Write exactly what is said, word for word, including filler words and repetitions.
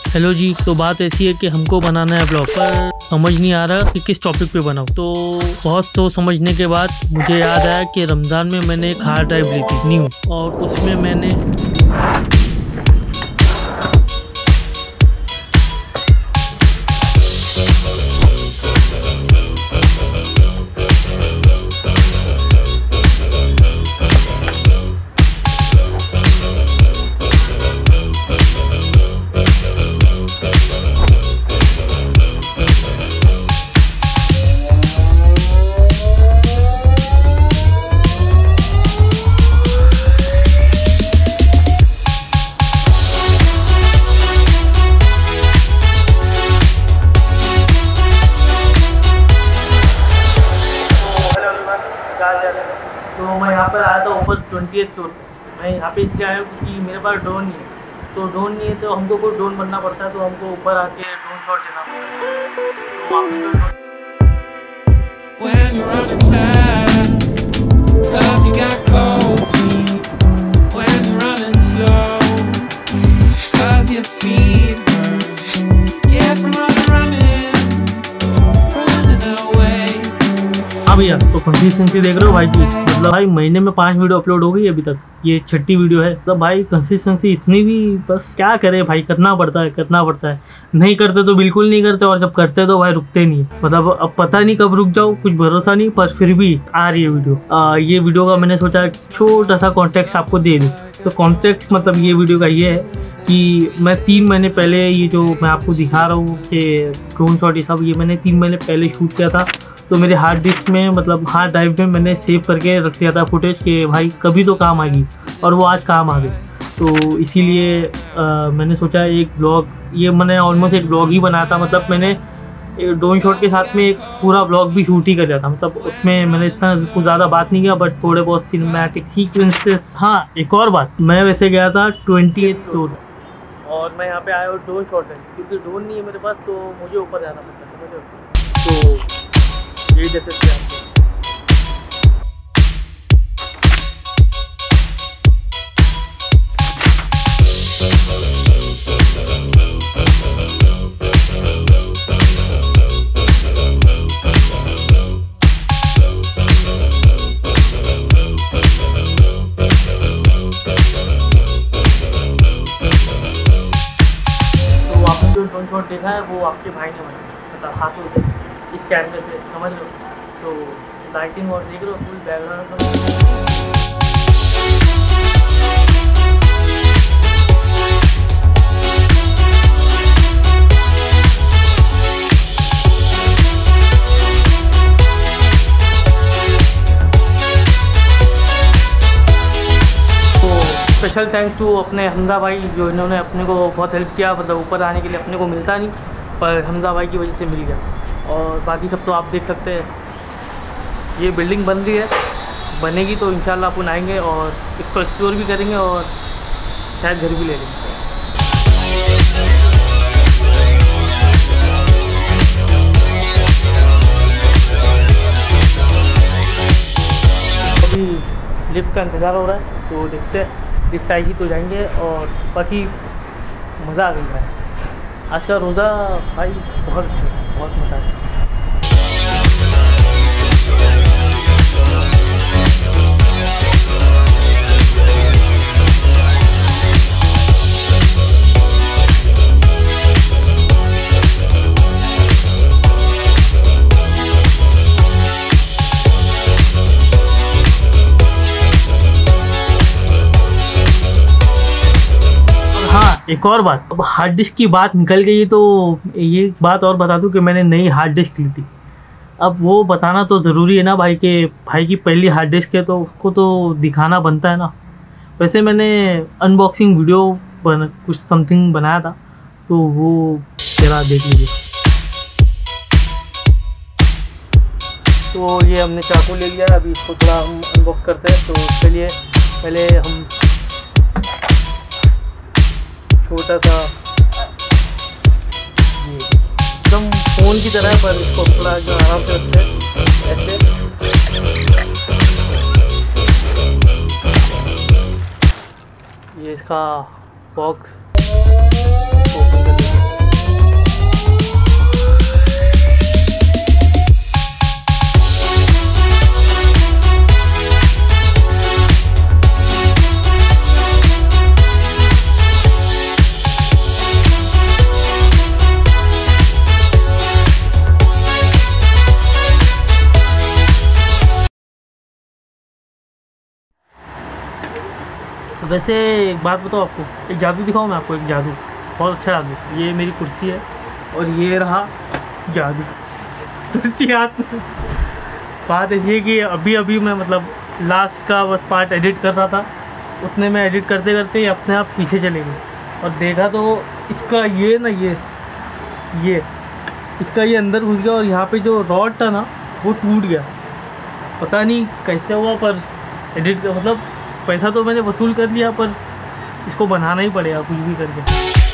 Hello जी, तो बात ऐसी है कि हमको बनाना है ब्लॉग, पर समझ नहीं आ रहा कि किस टॉपिक पे बनाऊं। तो बहुत सोच समझने के बाद मुझे याद आया कि रमज़ान में मैंने एक हार्ड ड्राइव ली थी न्यू, और उसमें मैंने तो मैं यहाँ पर आया था ऊपर ट्वेंटी एथ फ्लोर। मैं यहाँ पे इसलिए आया हूँ क्योंकि मेरे पास ड्रोन नहीं है। तो ड्रोन नहीं है तो हमको कोई ड्रोन बनना पड़ता है, तो हमको ऊपर आके ड्रोन शॉट लेना पड़ता है। हाँ भैया, तो कंसिस्टेंसी देख रहे हो भाई जी, मतलब भाई महीने में पांच वीडियो अपलोड हो गई अभी तक, ये छठी वीडियो है। मतलब भाई कंसिस्टेंसी इतनी भी, बस क्या करे भाई, करना पड़ता है करना पड़ता है। नहीं करते तो बिल्कुल नहीं करते, और जब करते तो भाई रुकते नहीं। मतलब अब पता नहीं कब रुक जाओ, कुछ भरोसा नहीं, पर फिर भी आ रही है वीडियो। आ, ये वीडियो का मैंने सोचा छोटा सा कॉन्टेक्स्ट आपको दे दूँ। तो कॉन्टेक्स्ट मतलब ये वीडियो का ये है कि मैं तीन महीने पहले, ये जो मैं आपको दिखा रहा हूँ कि ड्रोन शॉट ये सब, ये मैंने तीन महीने पहले शूट किया था। तो मेरे हार्ड डिस्क में, मतलब हार्ड ड्राइव में मैंने सेव करके रख दिया था फुटेज कि भाई कभी तो काम आएगी, और वो आज काम आ गई। तो इसीलिए मैंने सोचा एक ब्लॉग, ये मैंने ऑलमोस्ट एक ब्लॉग ही बनाया था। मतलब मैंने ड्रोन शॉट के साथ में एक पूरा ब्लॉग भी शूट ही कर दिया था। मतलब उसमें मैंने इतना कुछ ज़्यादा बात नहीं किया, बट थोड़े बहुत सिनेमैटिक सीक्वेंसेस। हाँ, एक और बात, मैं वैसे गया था ट्वेंटी एथ फ्लोर, और मैं यहाँ पे आया हूँ ड्रोन शॉट है, क्योंकि ड्रोन नहीं है मेरे पास, तो मुझे ऊपर जाना पड़ता है। तो यही देख सकते हैं आपको। तो आपने जो ड्रोन शॉट देखा है वो आपके भाई ने बनाया, मतलब हाथों से, इस कैमरे से, समझ लो। तो लाइटिंग और देख रहे हो, फुल बैकग्राउंड। तो स्पेशल थैंक्स टू अपने हमजा भाई, जो इन्होंने अपने को बहुत हेल्प किया। मतलब ऊपर आने के लिए अपने को मिलता नहीं, पर हमजा भाई की वजह से मिल गया। और बाकी सब तो आप देख सकते हैं, ये बिल्डिंग बन रही है, बनेगी तो इंशाल्लाह अपन आएंगे और इसको एक्सप्लोर भी करेंगे, और शायद घर भी ले लेंगे। अभी लिफ्ट का इंतज़ार हो रहा है, तो देखते हैं लिफ्ट आएगी तो जाएंगे। और बाकी मज़ा आ गया है आज का रोज़ा भाई, बहुत अच्छा, बहुत मज़ा आया। एक और बात, अब हार्ड डिस्क की बात निकल गई, तो ये बात और बता दूं कि मैंने नई हार्ड डिस्क ली थी। अब वो बताना तो ज़रूरी है ना भाई, के भाई की पहली हार्ड डिस्क है, तो उसको तो दिखाना बनता है ना। वैसे मैंने अनबॉक्सिंग वीडियो बन कुछ समथिंग बनाया था, तो वो जरा देख लीजिए। तो ये हमने चाकू ले लिया, अभी इसको थोड़ा हम अनबॉक्स करते हैं। तो चलिए पहले हम छोटा सा, एकदम फ़ोन की तरह है, पर इसको थोड़ा जो आराम से रखते हैं ऐसे। ये इसका बॉक्स ओपन कर देते हैं। वैसे एक बात बताओ आपको, एक जादू दिखाऊँ मैं आपको, एक जादू, बहुत अच्छा जादू। ये मेरी कुर्सी है और ये रहा जादू कुर्सी हाथ में। बात ऐसी है कि अभी अभी मैं मतलब लास्ट का बस पार्ट एडिट कर रहा था, उतने में एडिट करते करते अपने आप पीछे चले गए और देखा तो इसका ये ना ये ये इसका ये अंदर घुस गया और यहाँ पे जो रॉड था ना वो टूट गया। पता नहीं कैसे हुआ, पर एडिट मतलब पैसा तो मैंने वसूल कर लिया, पर इसको बनाना ही पड़ेगा कुछ भी करके।